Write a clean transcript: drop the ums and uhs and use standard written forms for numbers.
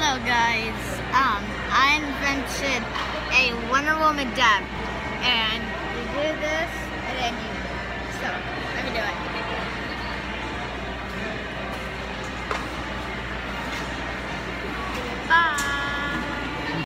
Hello guys, I invented a Wonder Woman dab, and you do this, and then you